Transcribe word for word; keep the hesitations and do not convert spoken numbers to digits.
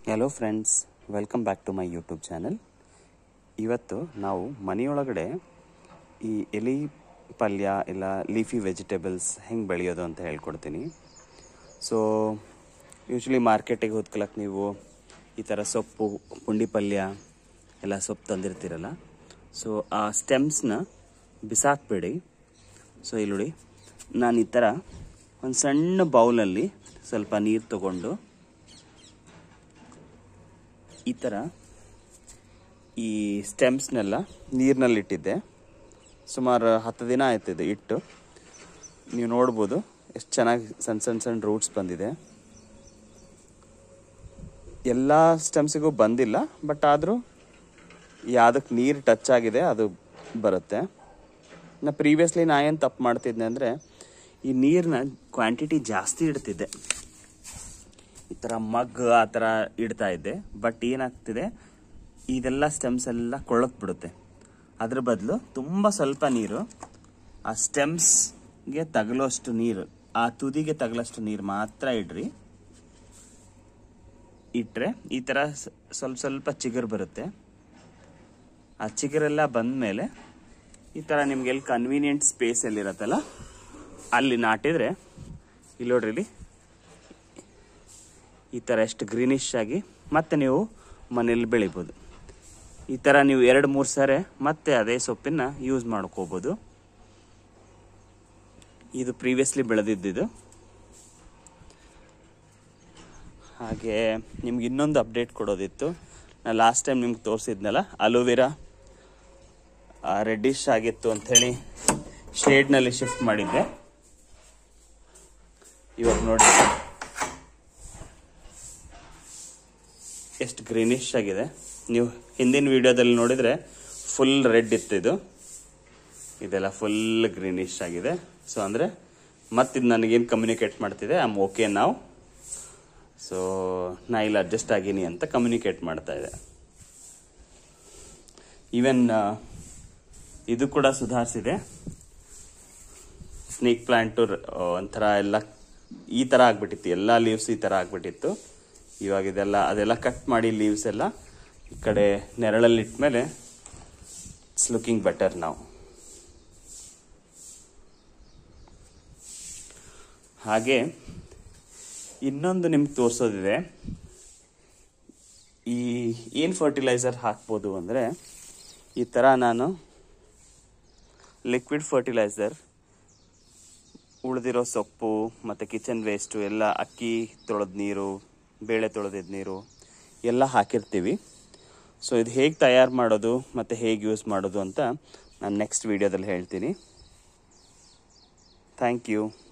Hello friends, welcome back to my YouTube channel. ಇವತ್ತು ನಾವು ಮನೆಯೊಳಗಡೆ ಈ ಎಲೆ ಪಲ್ಯ ಇಲ್ಲ ಲೀಫಿ ವೆಜಿಟೇಬಲ್ಸ್ ಹೆಂಗೆ ಬೆಳೆಯೋದು ಅಂತ ಹೇಳ್ಕೊಡ್ತೀನಿ. ಸೊ ಯೂಶ್ವಲಿ ಮಾರ್ಕೆಟಿಗೆ ಹೋದ್ಕಲಕ್ಕೆ ನೀವು ಈ ಥರ ಸೊಪ್ಪು, ಪುಂಡಿ ಪಲ್ಯ ಎಲ್ಲ ಸೊಪ್ಪು ತಂದಿರ್ತೀರಲ್ಲ, ಸೊ ಆ ಸ್ಟೆಮ್ಸ್ನ ಬಿಸಾಕ್ಬೇಡಿ. ಸೊ ಇಲ್ಲಿ ನೋಡಿ, ನಾನು ಈ ಥರ ಒಂದು ಸಣ್ಣ ಬೌಲಲ್ಲಿ ಸ್ವಲ್ಪ ನೀರು ತಗೊಂಡು ಈ ಥರ ಈ ಸ್ಟೆಮ್ಸ್ನೆಲ್ಲ ನೀರಿನಲ್ಲಿಟ್ಟಿದ್ದೆ. ಸುಮಾರು ಹತ್ತು ದಿನ ಆಯ್ತಿದೆ ಇಟ್ಟು. ನೀವು ನೋಡ್ಬೋದು ಎಷ್ಟು ಚೆನ್ನಾಗಿ ಸಣ್ಣ ಸಣ್ಣ ಸಣ್ಣ ರೂಟ್ಸ್ ಬಂದಿದೆ. ಎಲ್ಲ ಸ್ಟೆಮ್ಸಿಗೂ ಬಂದಿಲ್ಲ, ಬಟ್ ಆದರೂ ಯಾವುದಕ್ಕೆ ನೀರು ಟಚ್ ಆಗಿದೆ ಅದು ಬರುತ್ತೆ. ನಾ ಪ್ರೀವಿಯಸ್ಲಿ ನಾ ಏನು ತಪ್ಪು ಮಾಡ್ತಿದ್ದೆ ಅಂದರೆ ಈ ನೀರನ್ನ ಕ್ವಾಂಟಿಟಿ ಜಾಸ್ತಿ ಇಡ್ತಿದ್ದೆ. ಈ ಥರ ಮಗ್ ಆ ಥರ ಇಡ್ತಾ ಇದ್ದೆ. ಬಟ್ ಏನಾಗ್ತಿದೆ, ಇದೆಲ್ಲ ಸ್ಟೆಮ್ಸ್ ಎಲ್ಲ ಕೊಳತ್ ಬಿಡುತ್ತೆ. ಅದ್ರ ಬದಲು ತುಂಬ ಸ್ವಲ್ಪ ನೀರು, ಆ ಸ್ಟೆಮ್ಸ್ಗೆ ತಗಲೋಷ್ಟು ನೀರು, ಆ ತುದಿಗೆ ತಗಲೋಷ್ಟು ನೀರು ಮಾತ್ರ ಇಡ್ರಿ. ಇಟ್ಟರೆ ಈ ಥರ ಸ್ವಲ್ಪ ಸ್ವಲ್ಪ ಚಿಗುರು ಬರುತ್ತೆ. ಆ ಚಿಗುರೆಲ್ಲ ಬಂದಮೇಲೆ ಈ ಥರ ನಿಮ್ಗೆ ಎಲ್ಲಿ ಕನ್ವೀನಿಯೆಂಟ್ ಸ್ಪೇಸ್ ಎಲ್ಲಿರತ್ತಲ್ಲ ಅಲ್ಲಿ ನಾಟಿದರೆ, ಇಲ್ಲಿ ನೋಡ್ರಿ, ಇಲ್ಲಿ ಈ ಥರ ಎಷ್ಟು ಗ್ರೀನಿಶ್ ಆಗಿ ಮತ್ತೆ ನೀವು ಮನೇಲಿ ಬೆಳಿಬೋದು. ಈ ಥರ ನೀವು ಎರಡು ಮೂರು ಸಾರಿ ಮತ್ತೆ ಅದೇ ಸೊಪ್ಪನ್ನ ಯೂಸ್ ಮಾಡ್ಕೋಬೋದು. ಇದು ಪ್ರೀವಿಯಸ್ಲಿ ಬೆಳೆದಿದ್ದು. ಹಾಗೆ ನಿಮ್ಗೆ ಇನ್ನೊಂದು ಅಪ್ಡೇಟ್ ಕೊಡೋದಿತ್ತು. ನಾನು ಲಾಸ್ಟ್ ಟೈಮ್ ನಿಮ್ಗೆ ತೋರಿಸಿದ್ನಲ್ಲ, ಅಲೋವೆರಾ ರೆಡ್ಡಿಶ್ ಆಗಿತ್ತು ಅಂಥೇಳಿ ಶೇಡ್ನಲ್ಲಿ ಶಿಫ್ಟ್ ಮಾಡಿದ್ದೆ. ಇವಾಗ ನೋಡಿ ಎಷ್ಟು ಗ್ರೀನಿಶ್ ಆಗಿದೆ. ನೀವು ಹಿಂದಿನ ವಿಡಿಯೋದಲ್ಲಿ ನೋಡಿದರೆ ಫುಲ್ ರೆಡ್ ಇತ್ತು, ಇದು ಇದೆಲ್ಲ ಫುಲ್ ಗ್ರೀನಿಶ್ ಆಗಿದೆ. ಸೊ ಅಂದರೆ ಮತ್ತಿದು ನನಗೇನು ಕಮ್ಯುನಿಕೇಟ್ ಮಾಡ್ತಿದೆ, ಐ ಆಮ್ ಓಕೆ ನಾವು. ಸೊ ನಾ ಇಲ್ಲಿ ಅಡ್ಜಸ್ಟ್ ಆಗೀನಿ ಅಂತ ಕಮ್ಯುನಿಕೇಟ್ ಮಾಡ್ತಾ ಇದೆ. ಈವನ್ ಇದು ಕೂಡ ಸುಧಾರಿಸಿದೆ. ಸ್ನೇಕ್ ಪ್ಲಾಂಟು ಒಂಥರ ಎಲ್ಲ ಈ ಥರ ಆಗ್ಬಿಟ್ಟಿತ್ತು, ಎಲ್ಲ ಲೀವ್ಸ್ ಈ ಥರ ಆಗ್ಬಿಟ್ಟಿತ್ತು. ಇವಾಗ ಇದೆಲ್ಲ ಅದೆಲ್ಲ ಕಟ್ ಮಾಡಿ ಲೀವ್ಸ್ ಎಲ್ಲ ಈ ಕಡೆ ನೆರಳಲ್ಲಿ ಇಟ್ಮೇಲೆ ಇಟ್ಸ್ ಲುಕಿಂಗ್ ಬೆಟರ್ ನಾವು. ಹಾಗೆ ಇನ್ನೊಂದು ನಿಮ್ಗೆ ತೋರಿಸೋದಿದೆ. ಈ ಏನು ಫರ್ಟಿಲೈಸರ್ ಹಾಕ್ಬೋದು ಅಂದರೆ, ಈ ಥರ ನಾನು ಲಿಕ್ವಿಡ್ ಫರ್ಟಿಲೈಸರ್, ಉಳಿದಿರೋ ಸೊಪ್ಪು ಮತ್ತು ಕಿಚನ್ ವೇಸ್ಟು ಎಲ್ಲ, ಅಕ್ಕಿ ತೊಳೆದ ನೀರು, ಬೇಳೆ ತೊಳೆದಿದ್ದ ನೀರು ಎಲ್ಲ ಹಾಕಿರ್ತೀವಿ. ಸೊ ಇದು ಹೇಗೆ ತಯಾರು ಮಾಡೋದು ಮತ್ತು ಹೇಗೆ ಯೂಸ್ ಮಾಡೋದು ಅಂತ ನಾನು ನೆಕ್ಸ್ಟ್ ವಿಡಿಯೋದಲ್ಲಿ ಹೇಳ್ತೀನಿ. Thank you.